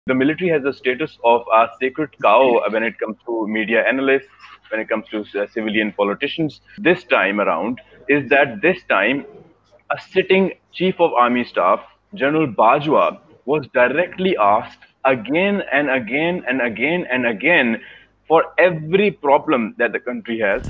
The military has the status of a sacred cow when it comes to media analysts, when it comes to civilian politicians. This time around is that this time a sitting chief of army staff, General Bajwa, was directly asked again and again and again and again for every problem that the country has.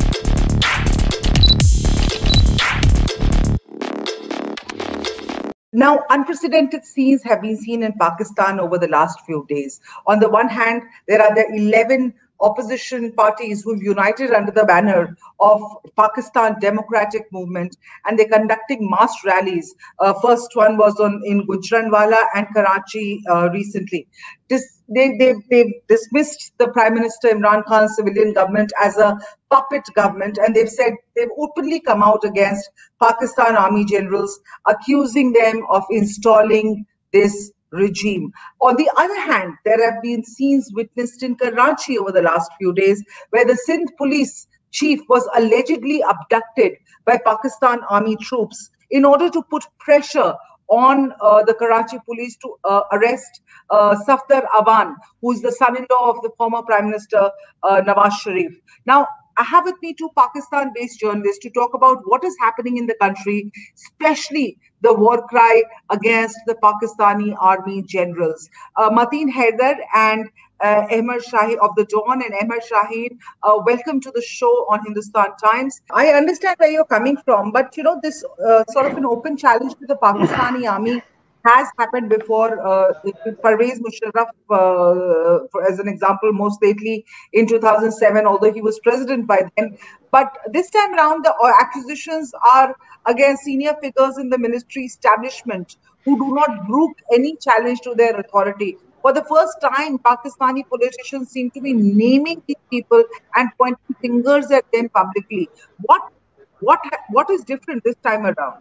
Now, unprecedented scenes have been seen in Pakistan over the last few days. On the one hand, there are the 11 opposition parties who've united under the banner of Pakistan Democratic Movement, and they're conducting mass rallies. First one was in Gujranwala and Karachi recently. They've dismissed the Prime Minister Imran Khan's civilian government as a puppet government, and they've openly come out against Pakistan army generals, accusing them of installing this regime. On the other hand, there have been scenes witnessed in Karachi over the last few days where the Sindh police chief was allegedly abducted by Pakistan army troops in order to put pressure on the Karachi police to arrest Safdar Awan, who is the son-in-law of the former Prime Minister Nawaz Sharif. Now, I have with me two Pakistan-based journalists to talk about what is happening in the country, especially the war cry against the Pakistani army generals. Mateen Haider and Ahmed Shaheen of the Dawn, and Ahmed Shaheen, welcome to the show on Hindustan Times. I understand where you're coming from, but this sort of an open challenge to the Pakistani army has happened before. Parvez Musharraf, as an example, most lately in 2007, although he was president by then. But this time around, the accusations are against senior figures in the military establishment who do not brook any challenge to their authority. For the first time, Pakistani politicians seem to be naming these people and pointing fingers at them publicly. What is different this time around?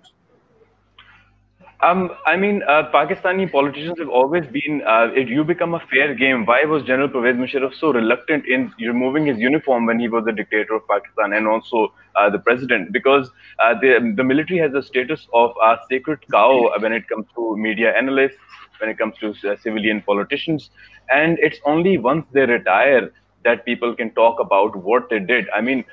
Pakistani politicians have always been, if you become a fair game, why was General Pervez Musharraf so reluctant in removing his uniform when he was the dictator of Pakistan and also the president? Because the military has the status of a sacred cow when it comes to media analysts, when it comes to civilian politicians. And it's only once they retire that people can talk about what they did. I mean,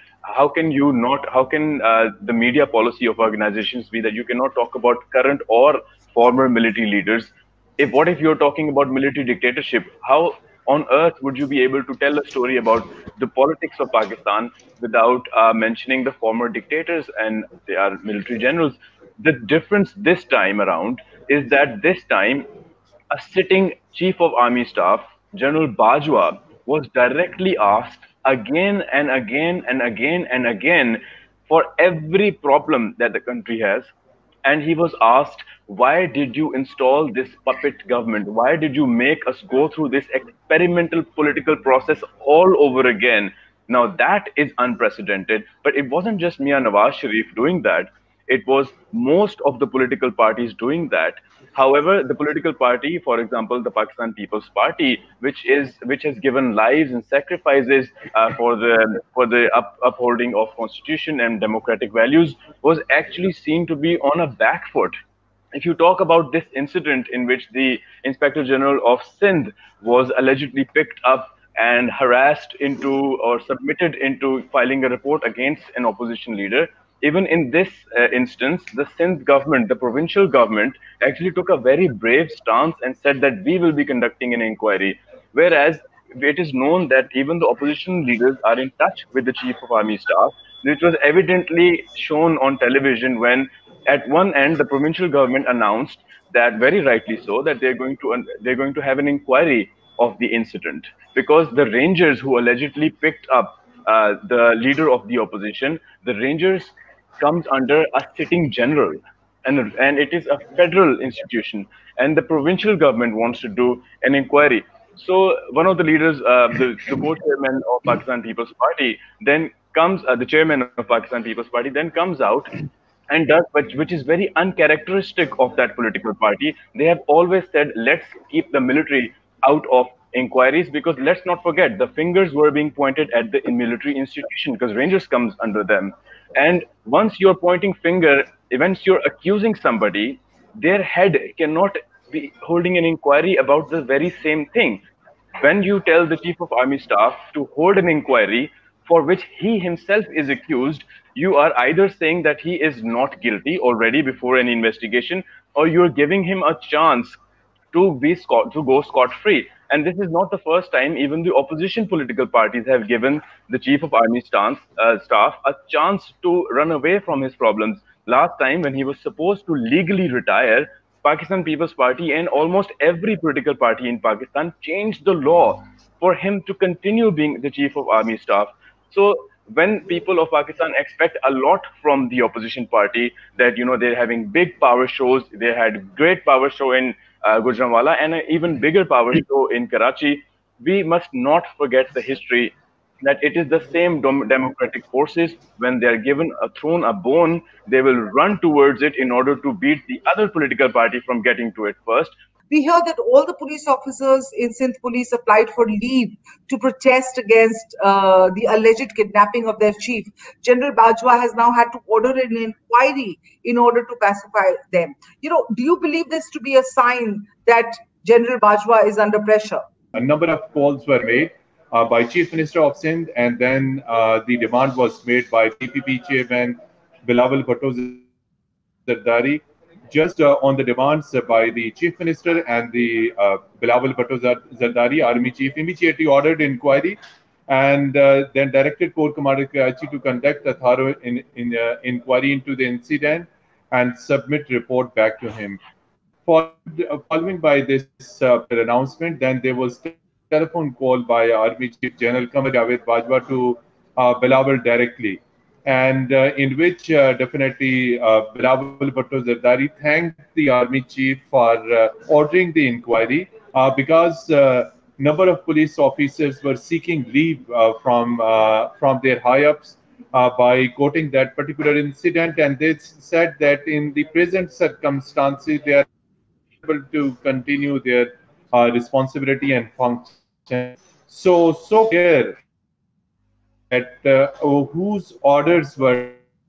how can the media policy of organizations be that you cannot talk about current or former military leaders? What if you're talking about military dictatorship? How on earth would you be able to tell a story about the politics of Pakistan without mentioning the former dictators and their military generals? The difference this time around is that this time a sitting chief of army staff, General Bajwa, was directly asked again and again and again and again for every problem that the country has. And he was asked, why did you install this puppet government? Why did you make us go through this experimental political process all over again? Now that is unprecedented, but it wasn't just Mia Nawaz Sharif doing that. It was most of the political parties doing that. However, the political party, for example, the Pakistan People's Party, which has given lives and sacrifices for the upholding of constitution and democratic values, was actually seen to be on a back foot. If you talk about this incident in which the Inspector General of Sindh was allegedly picked up and harassed into or submitted into filing a report against an opposition leader, even in this instance, the Sindh government, the provincial government, actually took a very brave stance and said that we will be conducting an inquiry. Whereas it is known that even the opposition leaders are in touch with the chief of army staff, which was evidently shown on television when, at one end, the provincial government announced that, very rightly so, that they're going to have an inquiry of the incident because the Rangers who allegedly picked up the leader of the opposition, the Rangers comes under a sitting general, and it is a federal institution, and the provincial government wants to do an inquiry. So one of the leaders, the co-chairman of Pakistan People's Party, then comes the chairman of Pakistan People's Party, then comes out and does, which is very uncharacteristic of that political party. They have always said, let's keep the military out of inquiries, because let's not forget the fingers were being pointed at the military institution because Rangers comes under them. And once you're pointing finger, once you're accusing somebody, their head cannot be holding an inquiry about the very same thing. When you tell the chief of army staff to hold an inquiry for which he himself is accused, you are either saying that he is not guilty already before any investigation, or you're giving him a chance to go scot free. And this is not the first time. Even the opposition political parties have given the chief of army staff a chance to run away from his problems. Last time, when he was supposed to legally retire, Pakistan People's Party and almost every political party in Pakistan changed the law for him to continue being the chief of army staff. So when people of Pakistan expect a lot from the opposition party, that they're having big power shows, they had great power show in Gujranwala and an even bigger power show in Karachi, we must not forget the history that it is the same democratic forces. When they are given a throne, a bone, they will run towards it in order to beat the other political party from getting to it first. We hear that all the police officers in Sindh Police applied for leave to protest against the alleged kidnapping of their chief. General Bajwa has now had to order an inquiry in order to pacify them. Do you believe this to be a sign that General Bajwa is under pressure? A number of calls were made by Chief Minister of Sindh, and then the demand was made by PPP chairman Bilawal Bhutto Zardari, just on the demands by the Chief Minister and the Bilawal Bhutto Zardari, Army Chief, immediately ordered inquiry and then directed Corps Commander Karachi to conduct a thorough inquiry into the incident and submit report back to him. Following by this announcement, then there was telephone call by Army Chief General Qamar Javed Bajwa to Bilawal directly, and in which definitely Bilawal Bhutto Zardari thanked the Army Chief for ordering the inquiry because number of police officers were seeking leave from their high-ups by quoting that particular incident, and they said that in the present circumstances they are able to continue their responsibility and function. So clear that whose orders were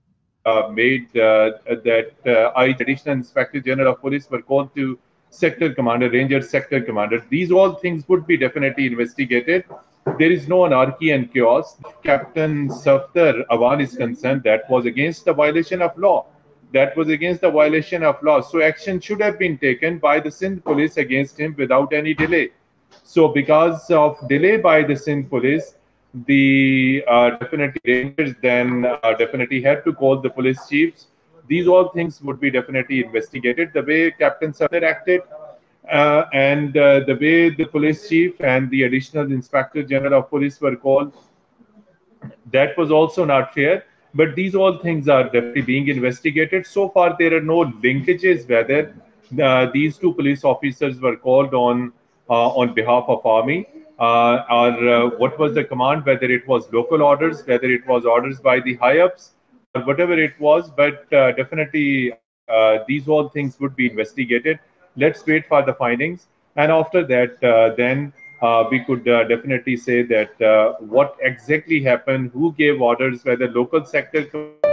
made that Additional Inspector General of Police were called to Sector Commander, Ranger Sector Commander. These all things would be definitely investigated. There is no anarchy and chaos. Captain Safdar Awan is concerned, that was against the violation of law. That was against the violation of law. So action should have been taken by the Sindh police against him without any delay. So because of delay by the Sindh police, the definitely Rangers then definitely had to call the police chiefs. These all things would be definitely investigated. The way Captain Safdar acted and the way the police chief and the Additional Inspector General of Police were called, that was also not fair. But these all things are definitely being investigated. So far, there are no linkages whether these two police officers were called on behalf of Army or what was the command, whether it was local orders, whether it was orders by the high-ups, or whatever it was. But definitely, these all things would be investigated. Let's wait for the findings. And after that, then we could definitely say that what exactly happened, who gave orders, whether local sector